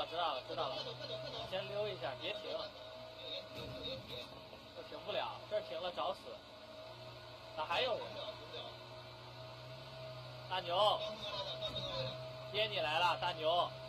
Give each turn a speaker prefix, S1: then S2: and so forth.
S1: 了，知道了，知道了。先溜一下，别停。这停不了，这停了找死。咋还有人？大牛，爹你来了，大牛。